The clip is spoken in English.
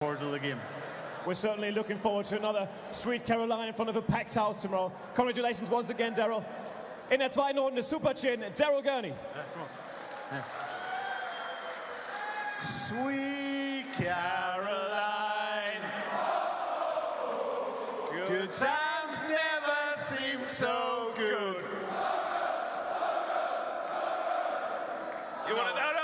Portal again. We're certainly looking forward to another Sweet Caroline in front of a packed house tomorrow. Congratulations once again, Daryl. In der zweiten Runde Super-Chin, Daryl Gurney. Sweet Caroline, good times never seem so good. You want to know?